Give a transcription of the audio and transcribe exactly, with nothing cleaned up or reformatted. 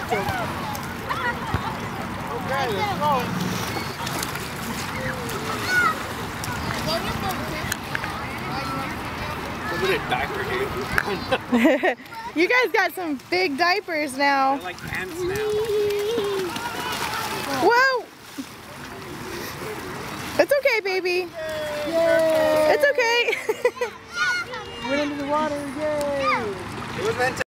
Okay, let's go. Look at that diaper, dude. You guys got some big diapers now. They're like pants now. Whoa! It's okay, baby. Yay. It's okay. Went into the water, yay! It was meant to